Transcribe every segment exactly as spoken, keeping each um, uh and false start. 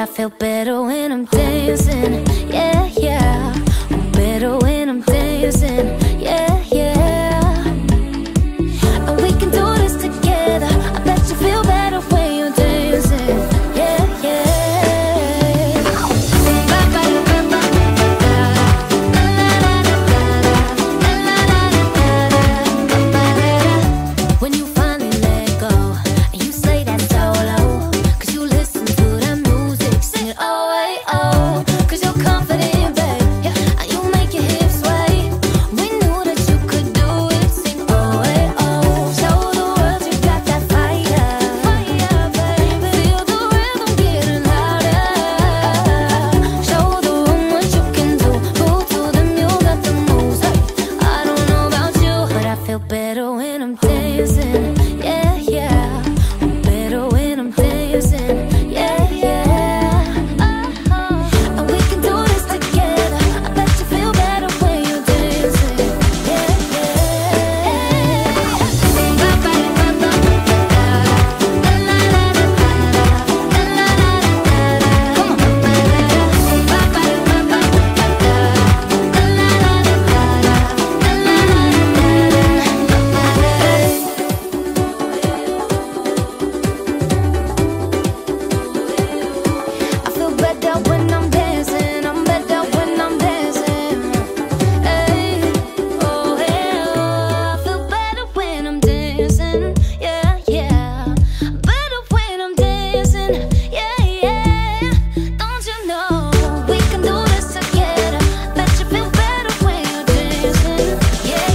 feel better when I'm dancing. Yeah, yeah. I'm better when I'm dancing. Yeah, yeah. And we can do this together. I bet you feel better when you're dancing. Yeah, yeah. When you finally let go and you say that solo, cause you listen to that music, sing it oh, hey, oh, cause you're confident, babe, yeah, and you make your hips sway. We knew that you could do it, sing oh, hey, oh, show the world you got that fire, fire, baby, feel the rhythm getting louder, show the room what you can do, move to them, you got the moves, hey. I don't know about you, but I feel better when I'm dancing. Yeah, yeah. I'm better when I'm dancing. Yeah, yeah. Oh, and we can do this together. I bet you feel better when you're dancing. Yeah, yeah. I feel better when I'm dancing. I'm better when I'm dancing. Hey, oh, hey, oh. I feel better when I'm dancing. Yeah, yeah. Better when I'm dancing. Yeah, yeah. Don't you know we can do this together? Bet you feel better when you're dancing. Yeah,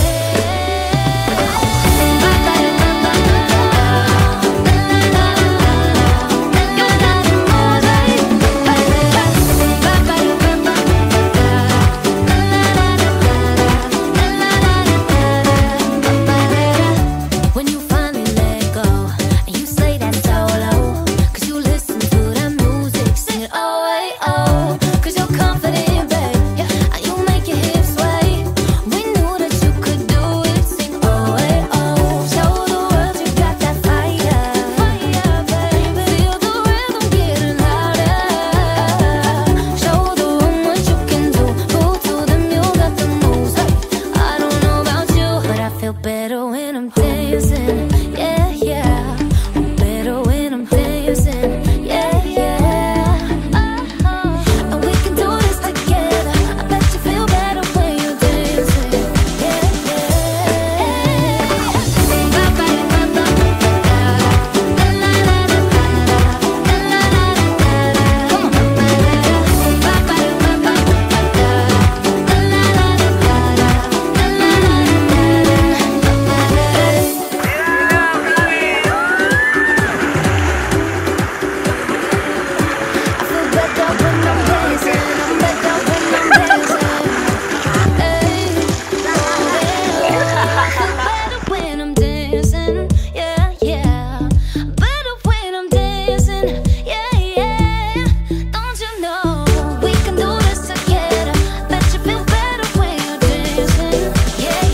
when you finally let go and you say that solo, cause you listen to that music, sing it oh, hey, oh, cause you're confident, babe, yeah, and you make your hips sway. We knew that you could do it, sing oh, hey, oh, show the world you got that fire, fire, baby, feel the rhythm getting louder, show the room what you can do, move to them, you got the moves, hey. I don't know about you, but I feel better when I'm dancing. Yeah, yeah. I'm better when I'm dancing. Yeah, yeah. Oh, and we can do this together. I bet you feel better when you're dancing. Yeah, I feel better when I'm dancing. I'm better when I'm dancing. Hey, oh, yeah. I feel better when I'm dancing. Yeah, yeah. Better when I'm dancing. Yeah, yeah. Don't you know we can do this together? Bet you feel better when you're dancing. Yeah,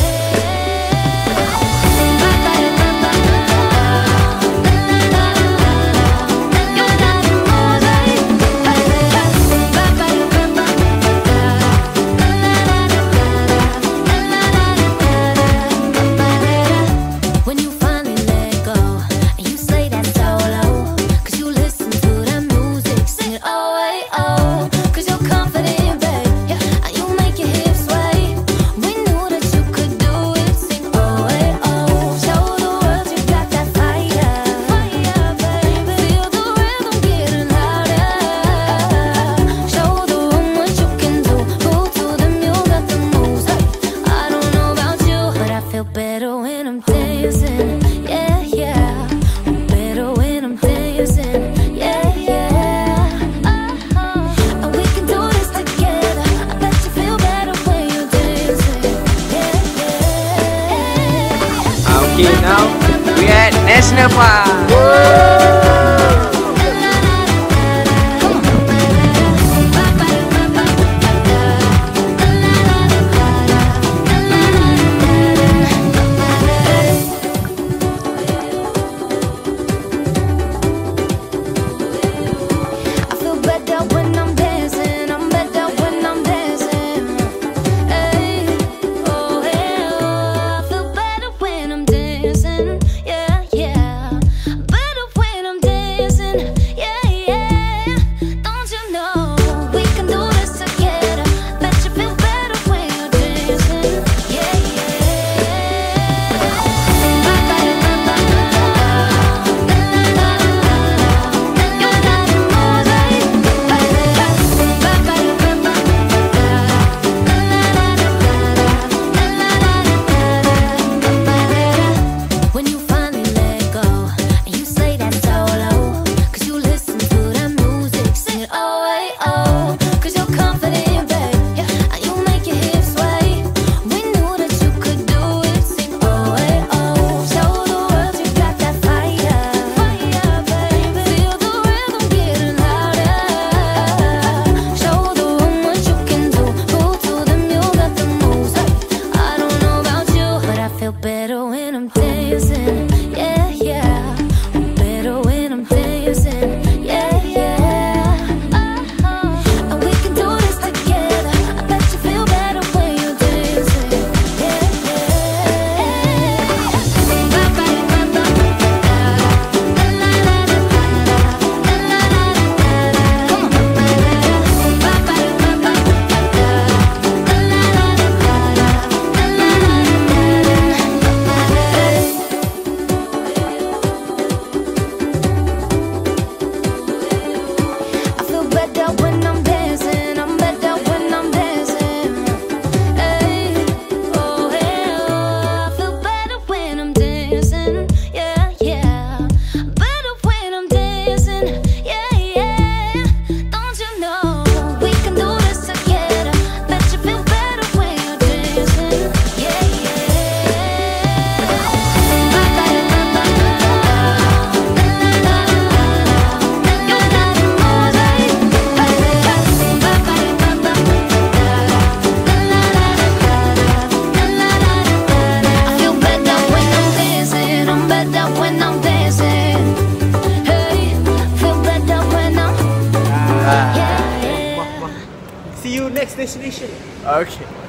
when you finally let go and you say that solo, cause you listen to that music, sing it oh, hey, oh, cause you're confident, babe, yeah, and you make your hips sway. We knew that you could do it, sing oh, hey, oh, show the world you got that fire, fire, baby, feel the rhythm getting louder, show the room what you can do, move to them, you got the moves, hey. I don't know about you, but I feel better when I'm dancing. Yeah, yeah. I'm better when I'm dancing. Yeah, yeah. Oh, and we can do this together. I bet you feel better when you're dancing. Yeah, yeah. Okay, now we at National Park. See you next destination. Okay.